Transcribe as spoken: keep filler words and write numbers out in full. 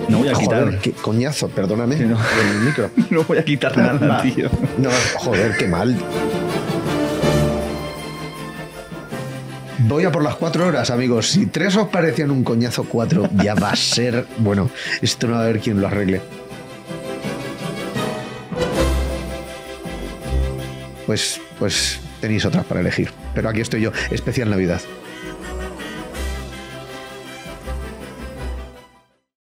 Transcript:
No voy a quitar. Joder, qué coñazo, perdóname. Que no. El micro. No voy a quitar nada, tío. No, joder, qué mal. Voy a por las cuatro horas, amigos. Si tres os parecían un coñazo, cuatro ya va a ser... Bueno, esto no va a haber quien lo arregle. Pues, pues tenéis otras para elegir. Pero aquí estoy yo, especial Navidad.